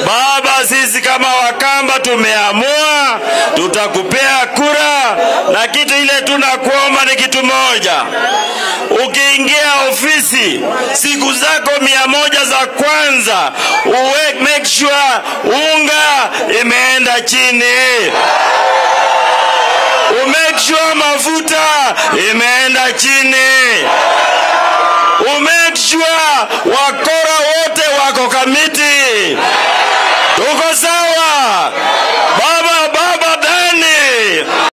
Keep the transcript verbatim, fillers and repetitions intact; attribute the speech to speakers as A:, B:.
A: Baba, sisi kama Wakamba tumeamua tutakupea kura, na kitu ile tunakuomba ni kitu moja. Ukiingia ofisi siku zako mia moja za kwanza, uwe make sure unga imeenda chini. Umake sure mafuta imeenda chini. Umake sure Wakora wote wako Kamiti. Tuko sawa?